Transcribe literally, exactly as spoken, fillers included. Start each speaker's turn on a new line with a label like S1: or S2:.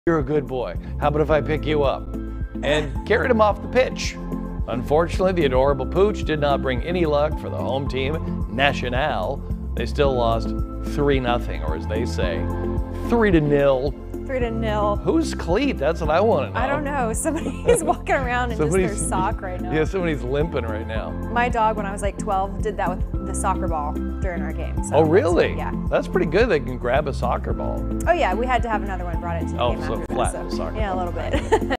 S1: You're a good boy. How about if I pick you up? And carried him off the pitch. Unfortunately, the adorable pooch did not bring any luck for the home team, Nacional. They still lost three nothing, or as they say, three to nil.
S2: Three to nil.
S1: Who's Cleet? That's what I want to know.
S2: I don't know. Somebody's walking around in just their sock right now.
S1: Yeah, somebody's limping right now.
S2: My dog, when I was like twelve, did that with the soccer ball during our game. So
S1: oh, really?
S2: Yeah.
S1: That's pretty good. They can grab a soccer ball.
S2: Oh, yeah. We had to have another one brought into the
S1: oh,
S2: game
S1: so
S2: after
S1: flat
S2: that. So,
S1: soccer
S2: yeah,
S1: ball.
S2: a little bit.